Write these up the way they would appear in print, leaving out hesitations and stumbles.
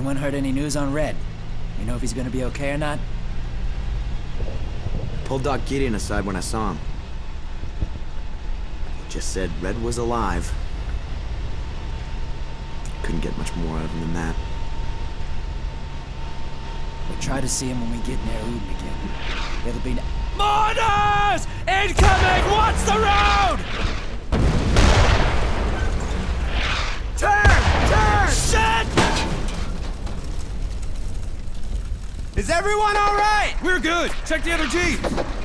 Anyone heard any news on Red? You know if he's gonna be okay or not? Pulled Doc Gideon aside when I saw him. He just said Red was alive. Couldn't get much more out of him than that. We'll try to see him when we get near Uden again. It'll be... Mortars! Incoming! Watch the road! Turn! Turn! Shit! Is everyone all right? We're good! Check the other Jeeps!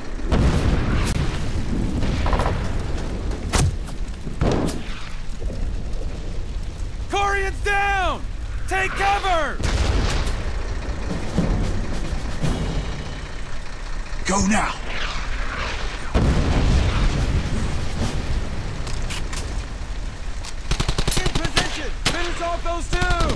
Corian's down! Take cover! Go now! In position! Finish off those two!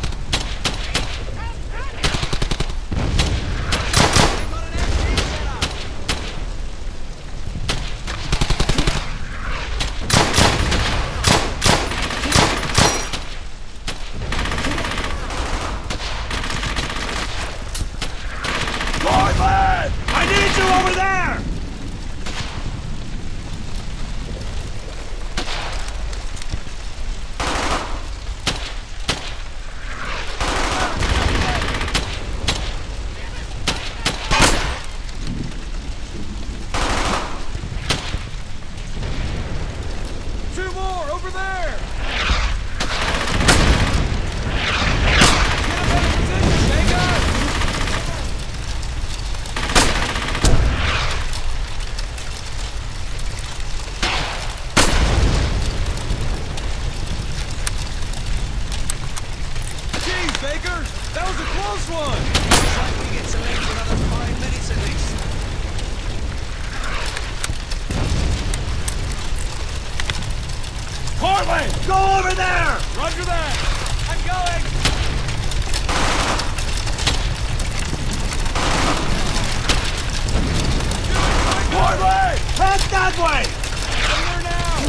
Over there! Two more over there! Get a better position, Vega! Baker! That was a close one! Looks like we get to aim for another 5 minutes at least. Cortland! Go over there! Roger that! I'm going! Cortland! Head that way! I'm there now!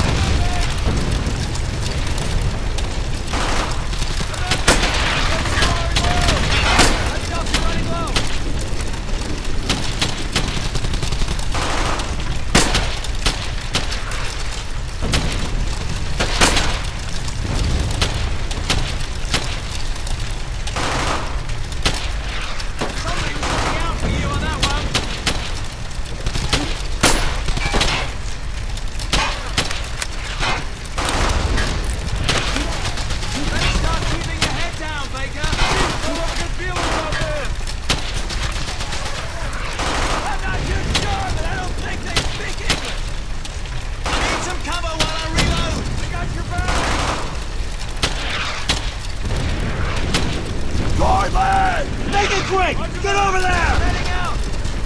Make it quick! Get over there! Heading out!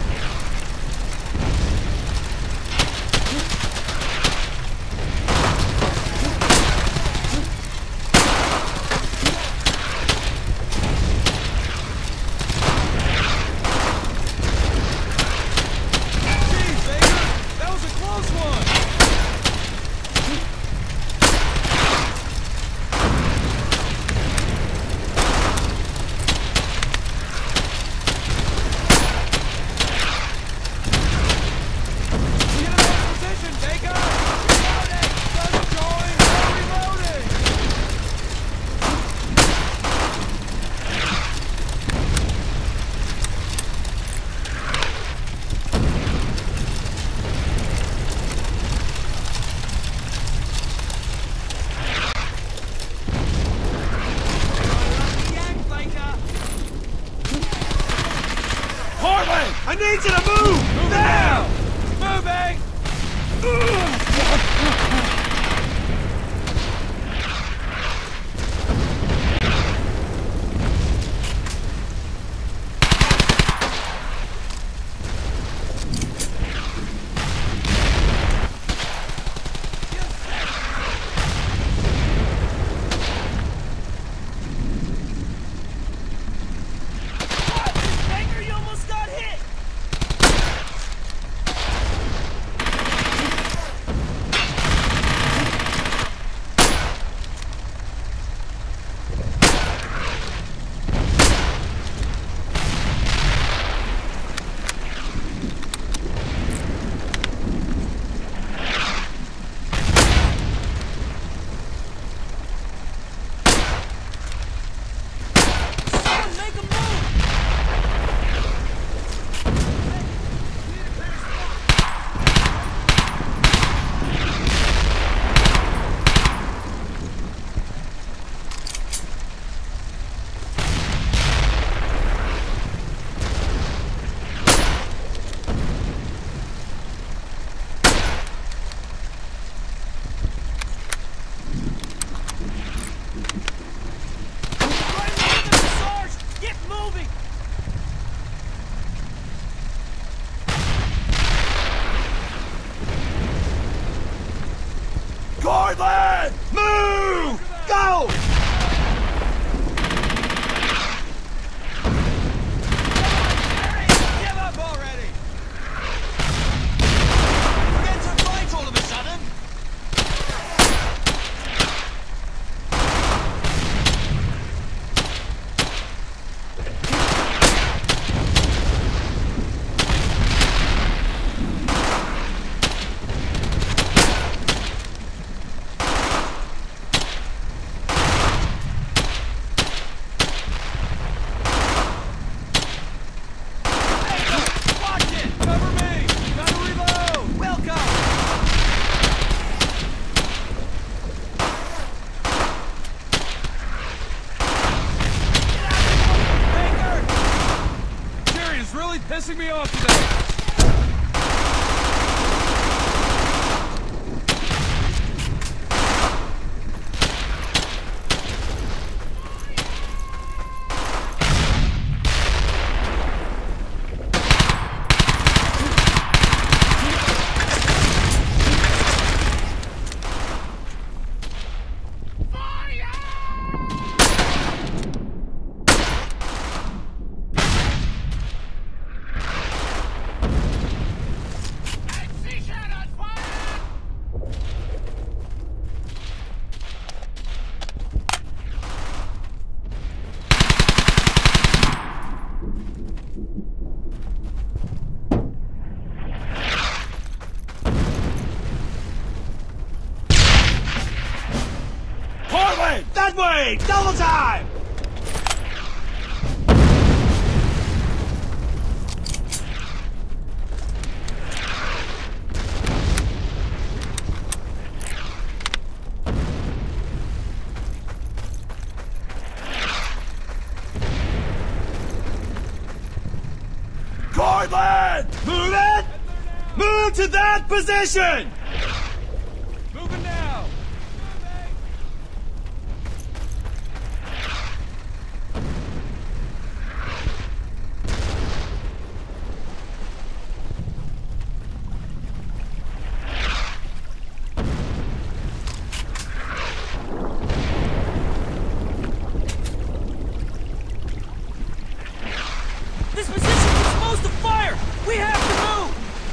Jeez, Baker! That was a close one! I need you to move! Now! Moving! passing me off to them! That way! Double time! Cortland! Move it! Move to that position! Moving now! This position is supposed to fire! We have to move!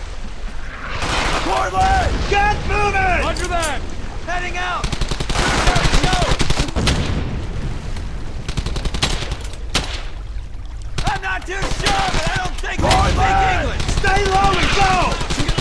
Cortland! Get moving! Roger that! Heading out! I'm not too sure, but I don't think they speak English! Stay low and go!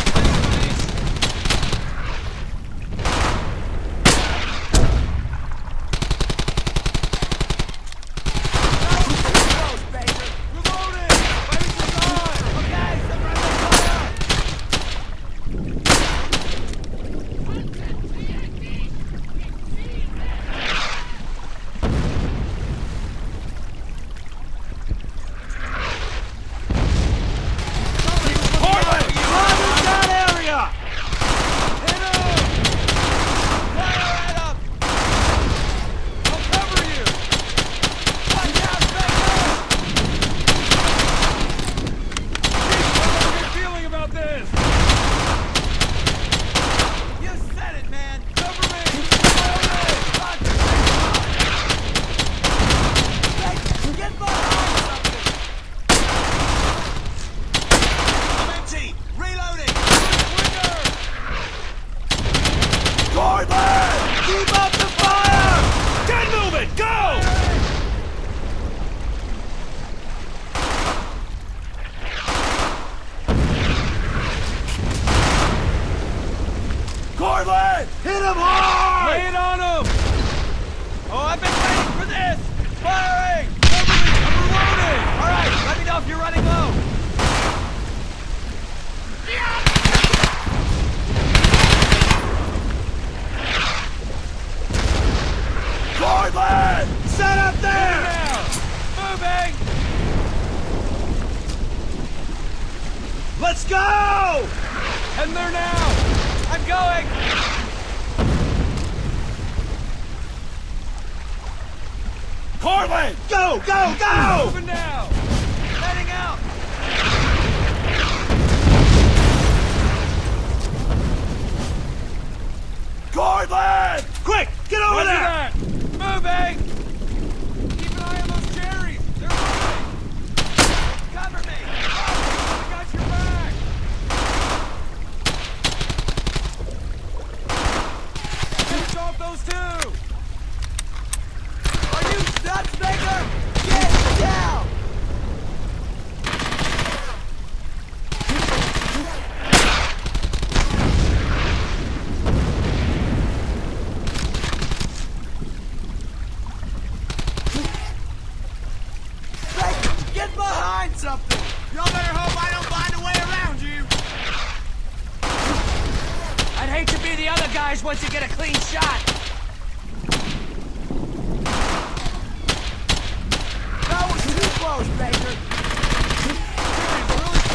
Keep up the fire! Get moving! Go! Cortland! Hit him hard! Lay it on him! Oh, I've been waiting for this! Firing! I'm reloading! Alright, let me know if you're running low! Cortland! Set up there! Now! Moving! Let's go! Heading there now! I'm going! Cortland! Go, go, go! Moving now! Heading out! Cortland! Quick, get over Roger there! that! Moving! Keep an eye on those cherries! They're moving! Cover me! I got your back! Finish off those two! Are you nuts, Baker? Get down! Baker, get behind something! Y'all better hope I don't find a way around you! I'd hate to be the other guys once you get a clean shot! That was too close, Baker! Cherries really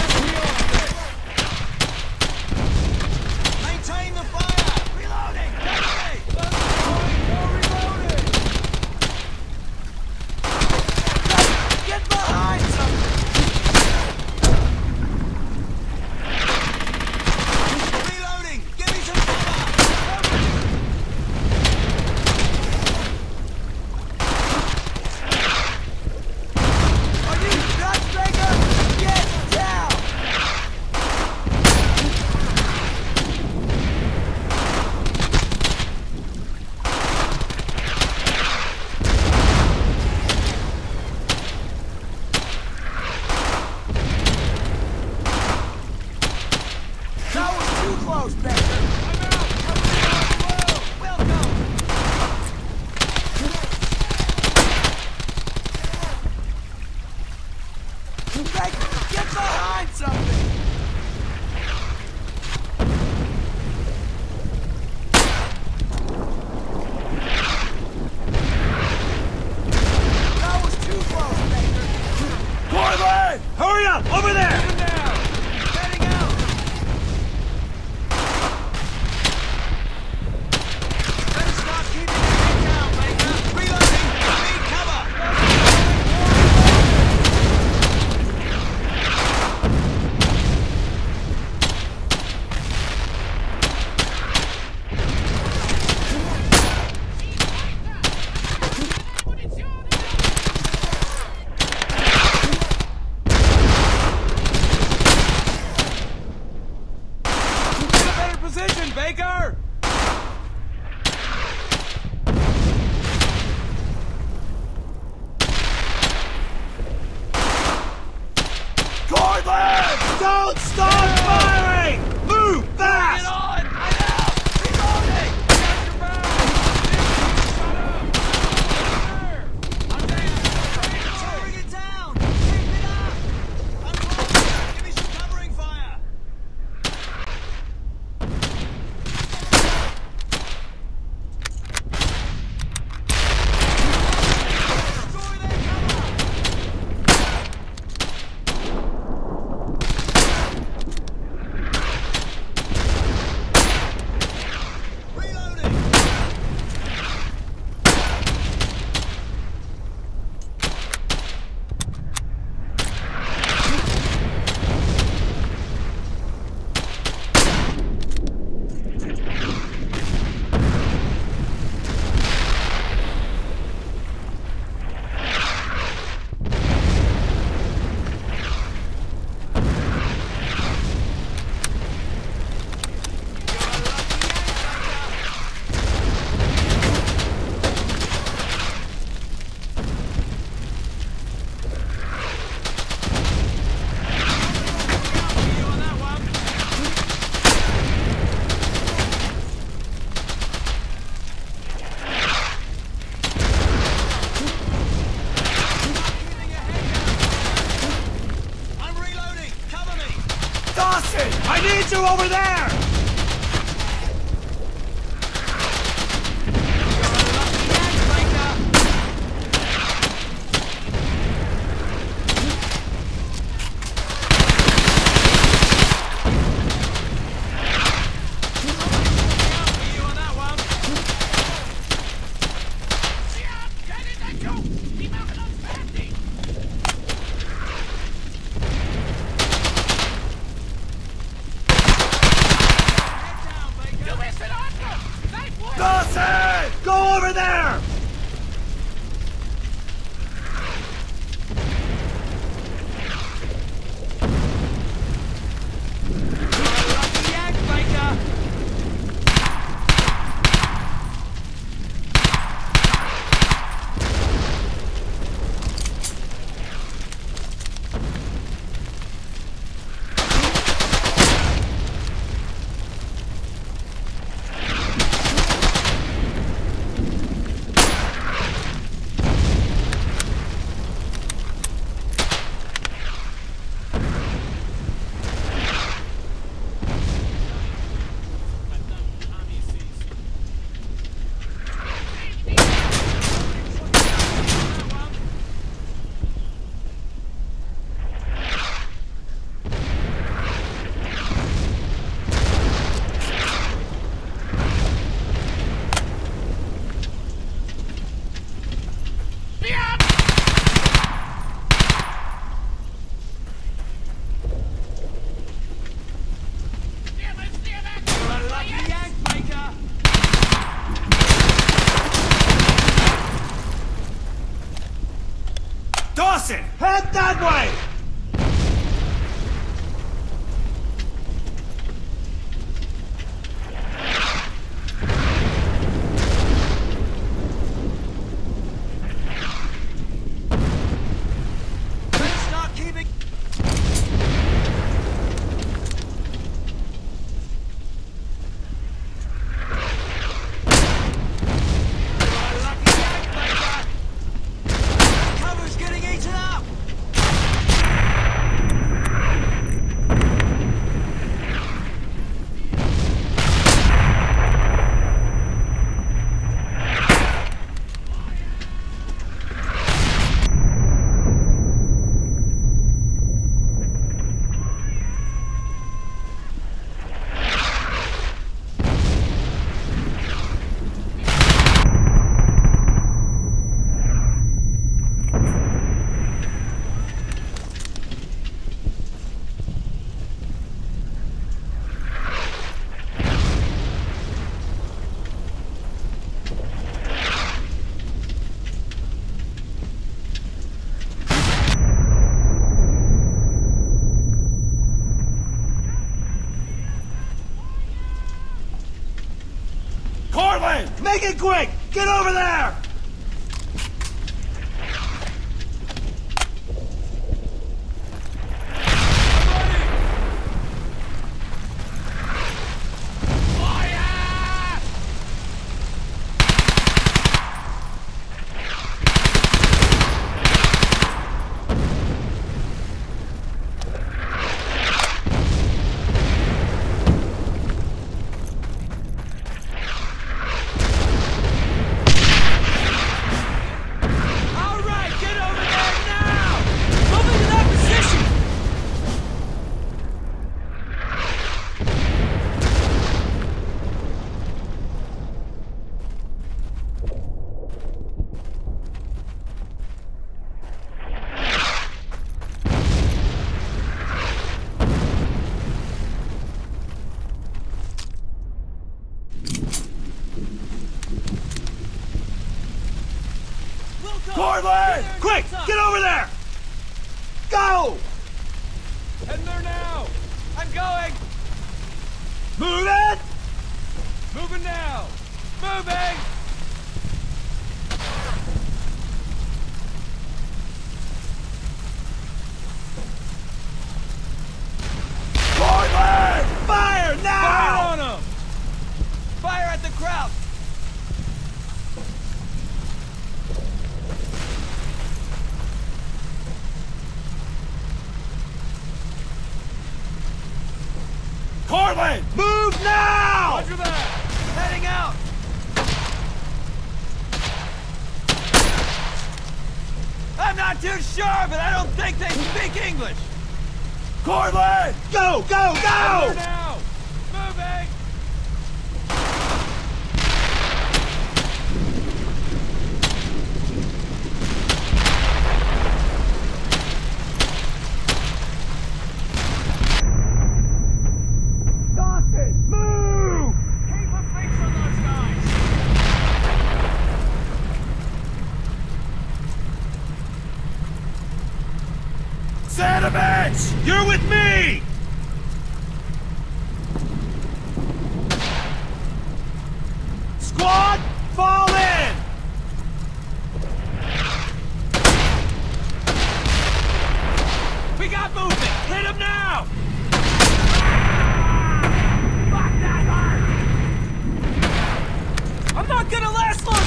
I need you over there! Dawson! Go over there! Dawson! Head that way! Let's not keep it... Cover's getting eaten up! Cortland! Make it quick! Get over there! Cortland! Quick! Get over there! Go! Heading there now! I'm going! Move it! Moving now! Moving! Cortland! Fire now! Fire on them! Fire at the crowd! not too sure, but I don't think they speak English. Cortland! Go, go, go! Now! Moving! Dawson, move! Keep a fix on those guys! Sanovich! You're with me! Squad, fall in! We got movement! Hit him now! I'm not gonna last long!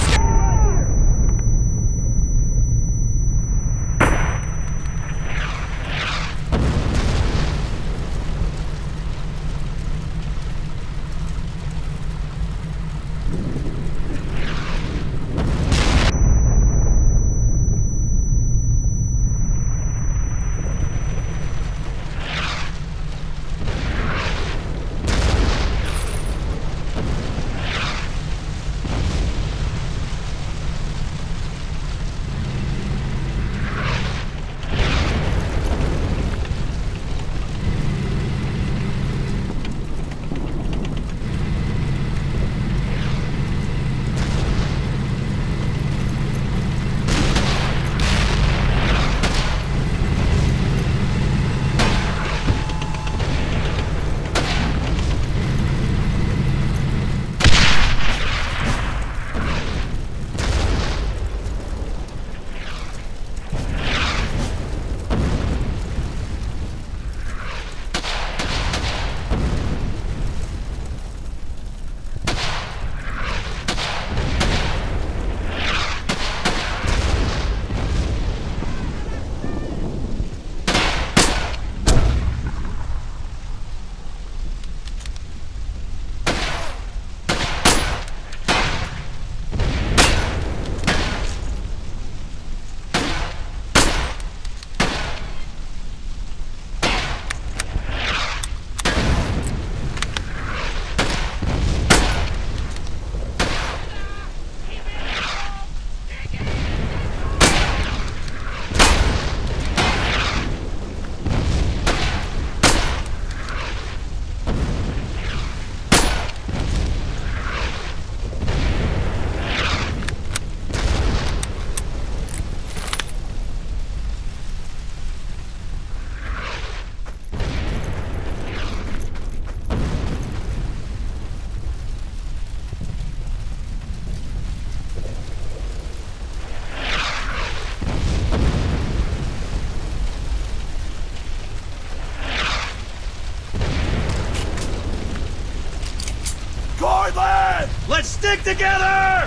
Let's stick together!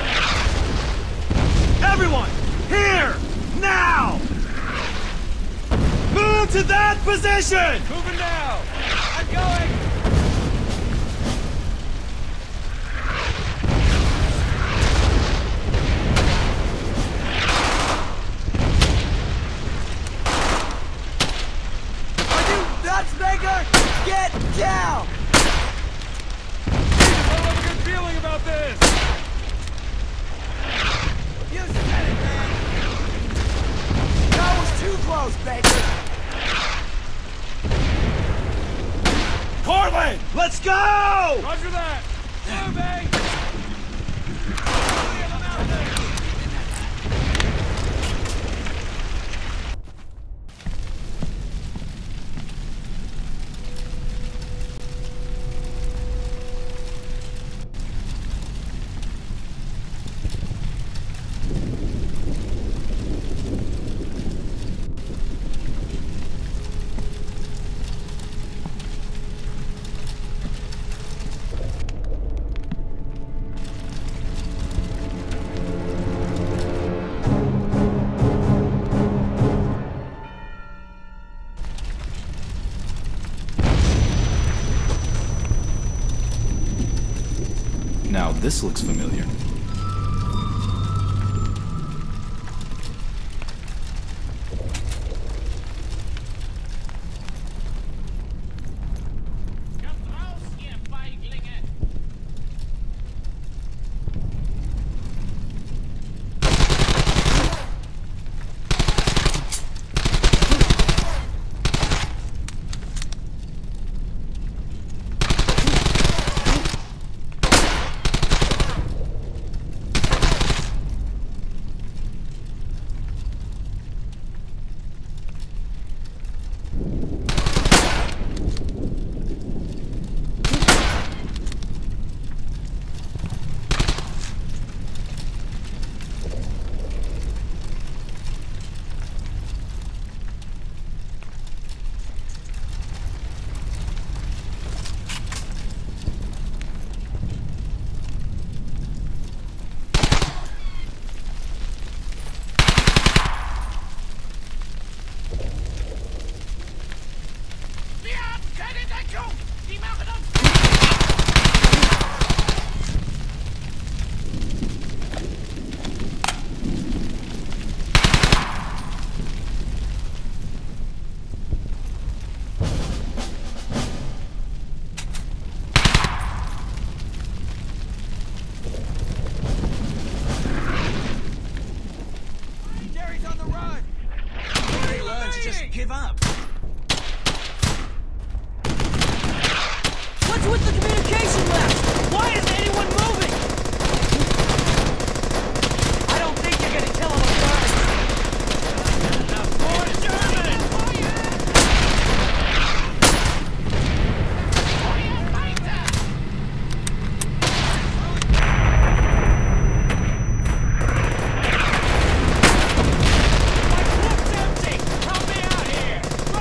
Everyone, here, now! Move to that position! Moving now! I'm going! Are you nuts, Baker? Get down! Feeling about this? You said it, man! That was too close, Baker! Cortland! Let's go! Roger that! Moving! Now this looks familiar. just give up. What's with the communication left? Why isn't anyone moving? I don't think you're gonna kill him first. More German! My clip's empty! Help me out here!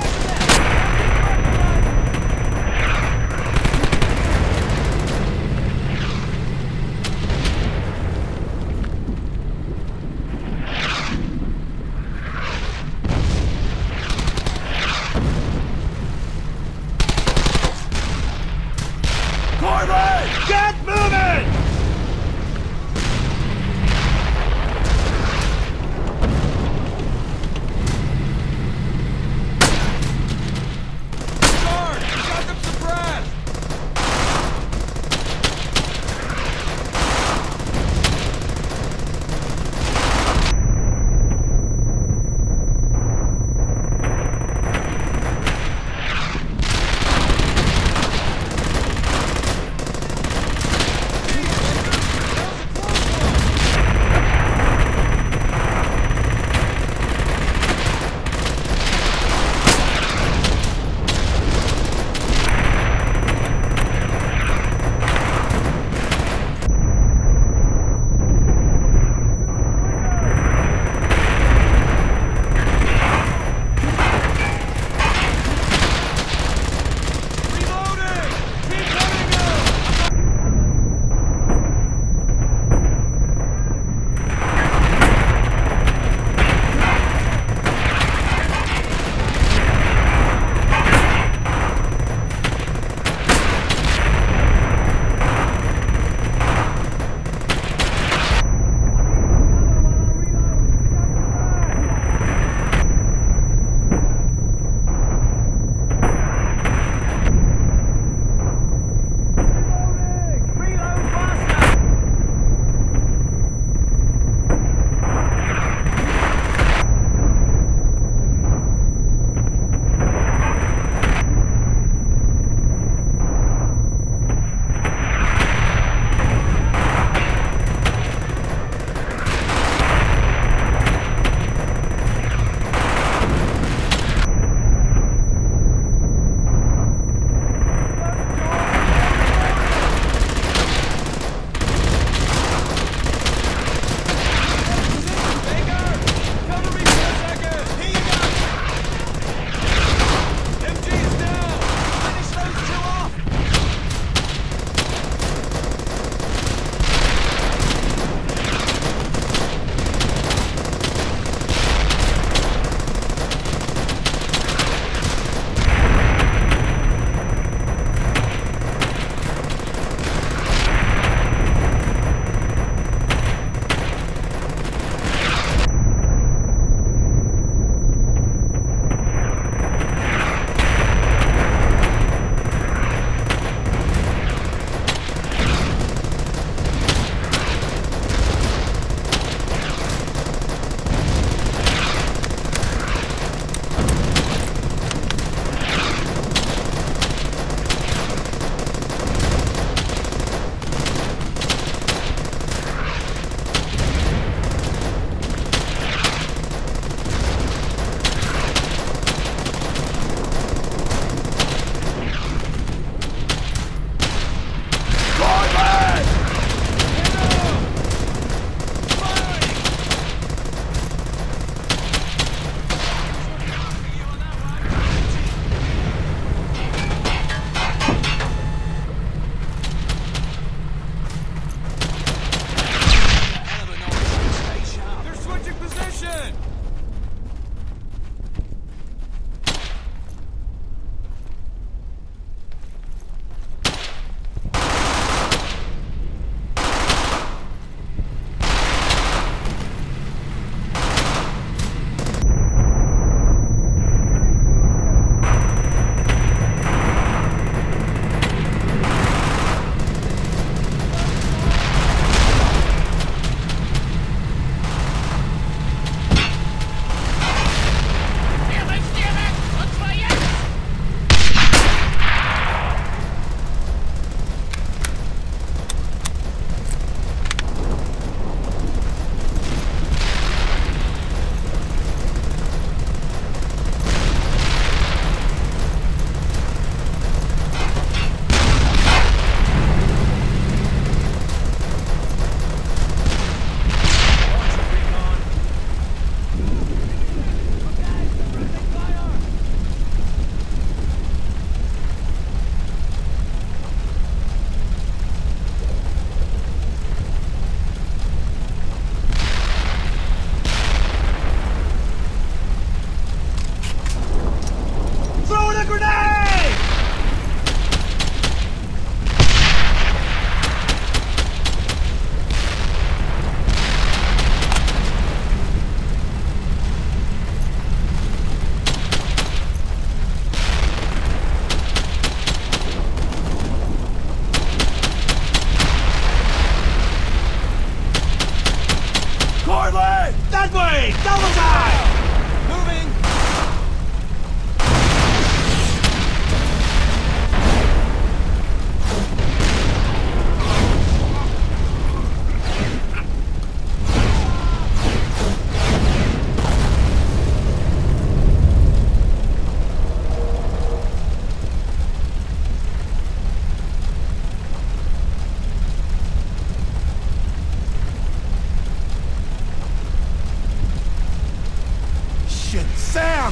Sam!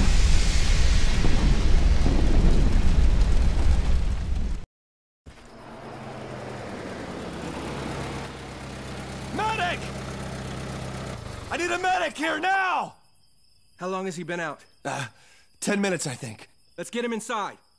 Medic! I need a medic here now! How long has he been out? 10 minutes, I think. Let's get him inside.